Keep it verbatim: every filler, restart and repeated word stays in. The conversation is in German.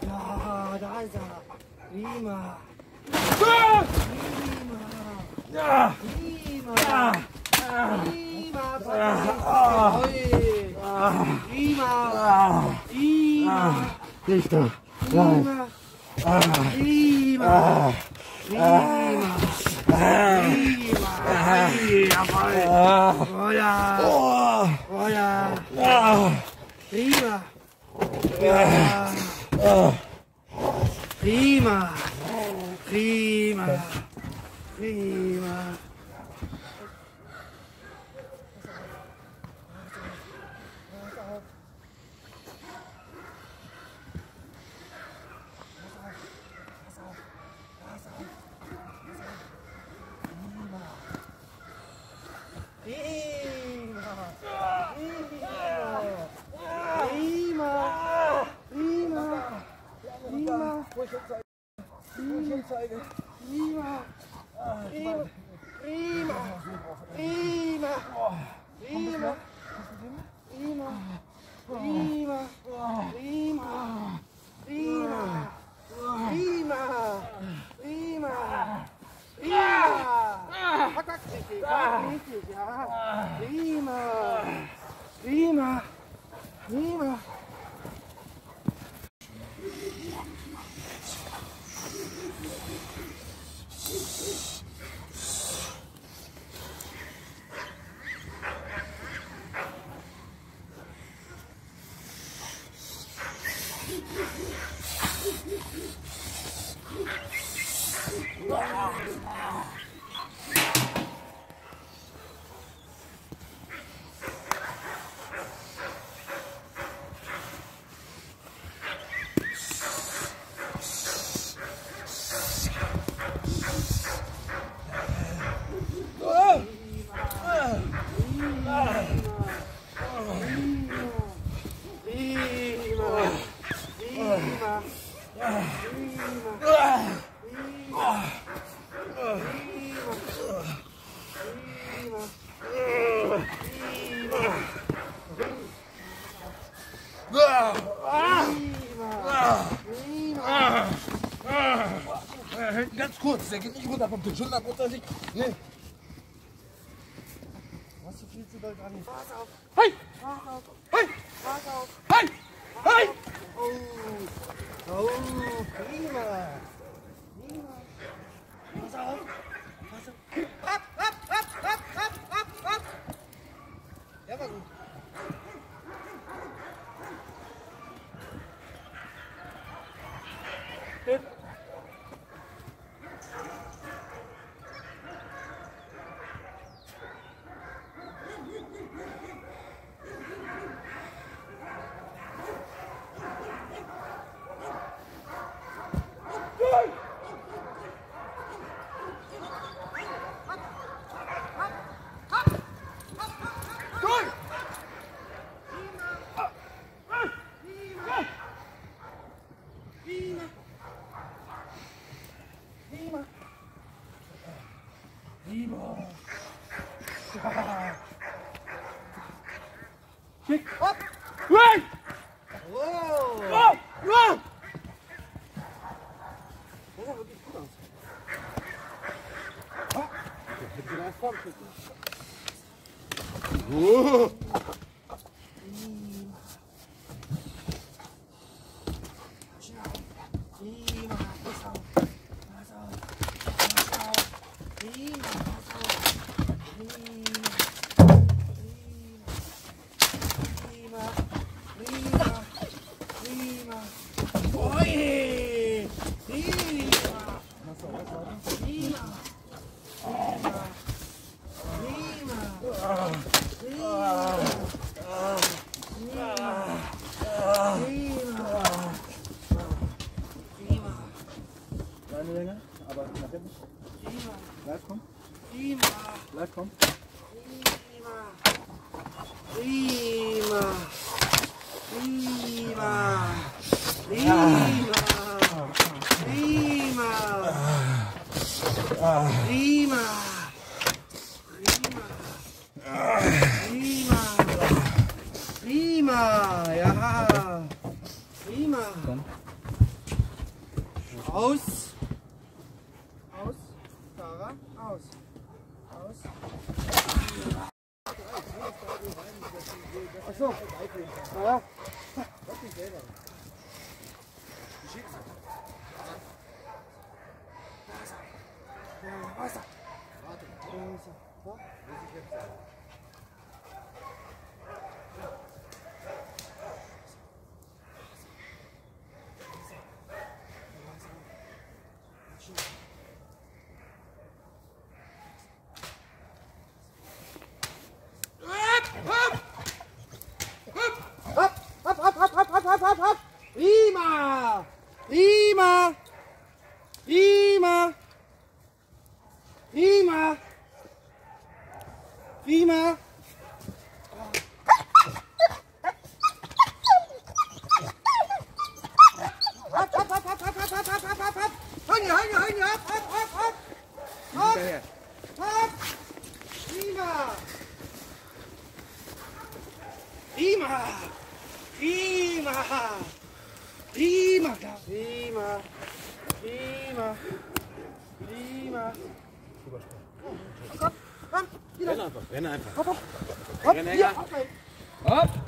Ja, da ist er. Prima. Ah! Prima. Ja! Prima. Ja! Prima. Ah! Oi. Ah! Prima. Ah! Prima. Nicht da! Nein! Prima. Ah! Prima. Ah! Prima. Prima. Jawohl. Ah! Oh ja. Oh! Oh ja. Ah! Prima. Ja. Ah! Prima. Prima. Prima. Wo ich hinzeige? Wo ich hinzeige? Prima. Prima. Prima. Prima. Prima. Prima. Prima. Prima. Prima. Prima. Prima. Prima. Kontakt richtig. Richtig, ja. Prima. Prima. Prima. Ganz kurz, der geht nicht runter vom Tisch, hundertprozentig. Nee. Was ist viel zu doll dran? Pass auf. Hey! Pass auf. Hey! Pass auf. Hey! Hey! Oh. Oh, prima. Prima. Pass auf. Pass auf. Ab, ab, ab, ab, ab, ab, ab. Ja, war gut. Hip. Kick! Up! Right! Wow. Wow! Wow! Das sah wirklich gut aus. Ah. Hätte ich erst vorgeschickt. Oh! Prima. Pass auf. Pass auf. Pass auf. Prima. Pass auf. Prima. Prima. Prima. Prima. Oi. Prima. Prima. Prima. Prima. Prima. Kleine Länge, aber nach hinten. Prima. Bleib, komm. Prima. Bleib, komm. Prima. Prima. Prima. Prima. Prima. Prima. Prima. Prima. Ja. Prima. Komm. Aus. Aus. Fahrer. Aus. Aus. Achso. Ja. Wasser. Hopp, hopp, hopp, hopp, hopp, hopp, hopp, hopp, hopp. Prima. Prima. Prima. Prima. Prima. Hopp, hopp, hopp, hopp, hopp, hopp, hopp, hopp, hopp, hopp. Hänge, hänge, hänge, hopp, hopp, hopp, hopp. Hopp, hopp. Prima. Prima. Prima. Prima. Prima. Prima. Prima. Komm, komm, wieder. Renn einfach, renn einfach. Hopp, hopp. Hopp, Renn, hier, Enger. hopp. Hopp!